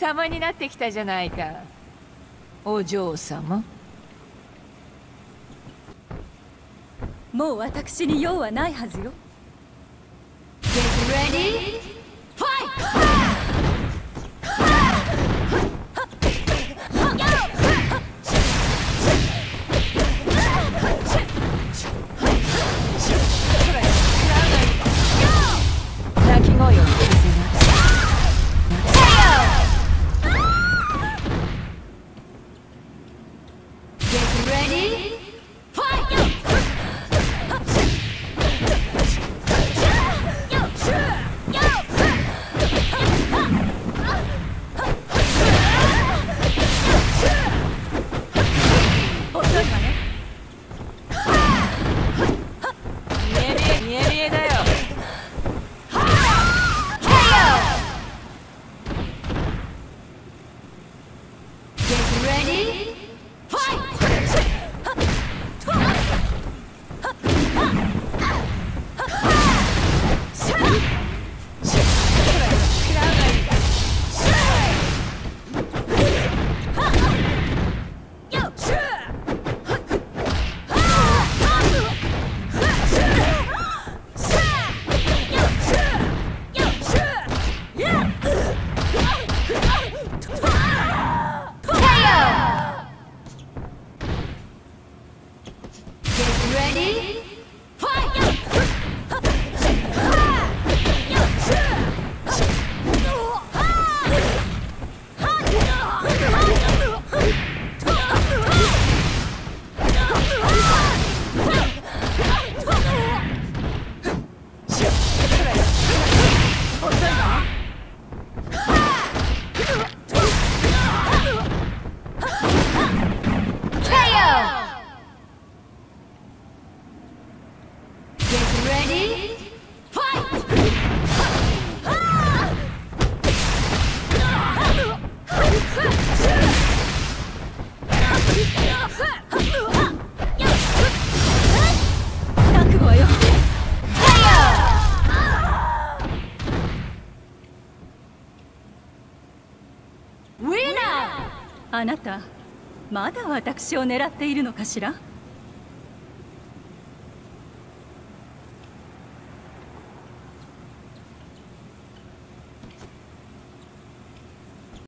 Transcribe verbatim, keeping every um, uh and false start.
様になってきたじゃないか、お嬢様。 もう私に用はないはずよ。 Get ready, fight! 鳴き声を聞かせな。Get ready, fight! あなた、まだ私を狙っているのかしら？